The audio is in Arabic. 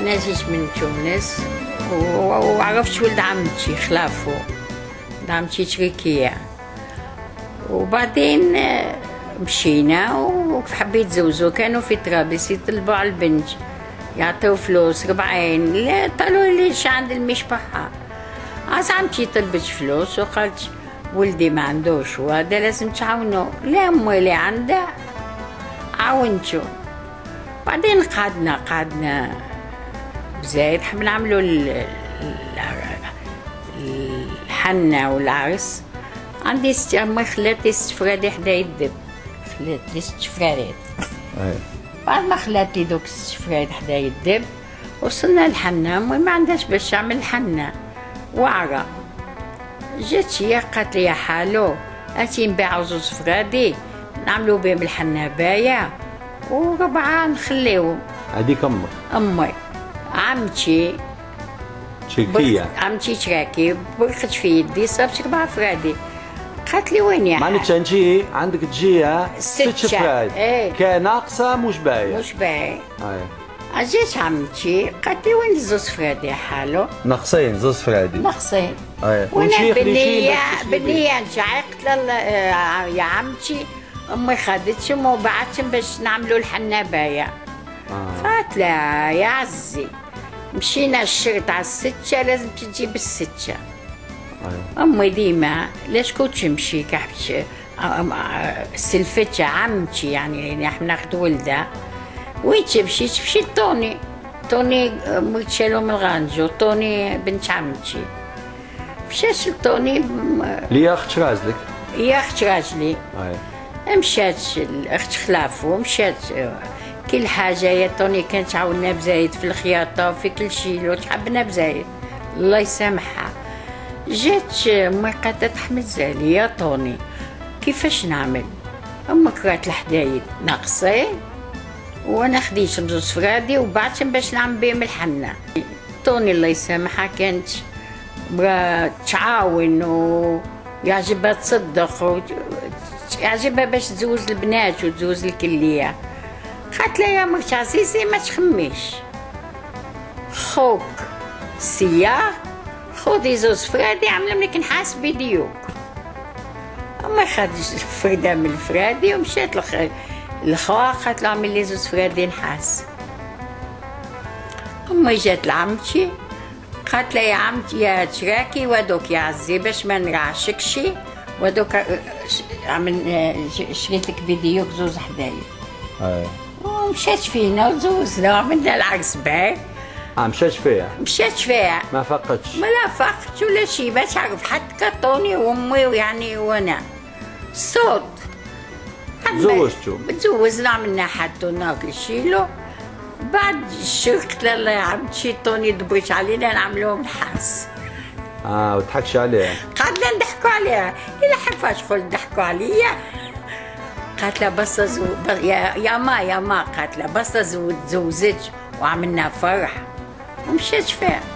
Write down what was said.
أنا جيت من تونس وعرفت ولد عمتي خلافو، ولد عمتي تركية، وبعدين مشينا وحبيت زوزو. كانوا في طرابلس يطلبوا على البنت، يعطيو فلوس ربعين. لا قالوا لي ش عند المشبحة. عمتي طلبت فلوس وقالت ولدي ما عندوش وهذا لازم تعاونوا. لا امي اللي عندها عاونتو. بعدين قعدنا بزايد حب نعملوا الحنة والعرس. عندي امي خلات لي 6 فرادي حدايا الدب، خلات لي 6 فرادات. بعد ما خلات لي دوك 6 فرادي حدايا الدب وصلنا الحنة. امي ما عندهاش باش تعمل الحنة واعرة. جات هي قالت لي يا حالو هاتي نبيعو 2 فرادي نعملو بهم الحنة باية وربعة نخليوهم. هذيك امي عمتي تركية، عمتي تراكي برقت في يدي صابت 4 فرادي. قالت لي وين يا معناتها تجي عندك تجيها 6 فراد. كان ناقصة مش باية. مش باية. جات عمتي قالت لي وين 2 فرادي يا حالو؟ ناقصين 2 فرادي. ناقصين. وانا بالنية انت عيقت يا عمتي امي خدتهم وبعتهم باش نعملوا الحنة باية. قالت لا يا عزي مشينا الشرط على 6 لازم تجيب 6. امي ديما لاش كنت تمشي كحبش سلفتها عمتي يعني احنا ناخذ ولدها. وين تمشي لطوني. طوني امي تشالو من الغانجو. طوني بنت عمتي مشات لطوني. لي اخت راجلك؟ هي اخت راجلي. مشات الاخت خلافو مشات كل حاجه. يا طوني كانت تعاوننا بزايد في الخياطه وفي كل شيء لو تحبنا بزايد الله يسامحها. جات امي قالت تحمل زالي يا طوني كيفاش نعمل؟ امك رات الحدايد ناقصين وانا خديت 2 فرادي وبعتهم باش نعمل بهم الحنه. طوني الله يسامحها كانت مرا تعاون ويعجبها تصدق ويعجبها باش تزوج البنات وتزوج الكليه. قالت لها يا مرت عزيزي ما تخميش، خوك سيار خذي 2 فرادي عملهم لك نحاس بيديوك. امي خدت فرده من الفرادي ومشات الخوا قالت له عمل لي 2 فرادي نحاس. امي جات لعمتي قالت لها يا عمتي يا تراكي ودوك يا عزي باش ما نرعشكش ودوك شريت لك بيديوك 2 حدايا. ومشات فينا وزوزنا وعملنا العرس باهي. مشات فيها ما فقتش. ما لا فقت ولا شي. ما تعرف حتى كطوني وامي ويعني وانا الصوت تزوجنا عملنا حتى ناكل شيلو. بعد الشرق لا يا عمتي طوني دبرت علينا نعملوهم نحاس. وتضحكش عليها؟ قالت لها نضحكوا عليها. إلا حفاش قلت ضحكوا عليا. قالت لها بس يا ما قالت لها بس تزوجت وعملنا فرح ومشات فيها.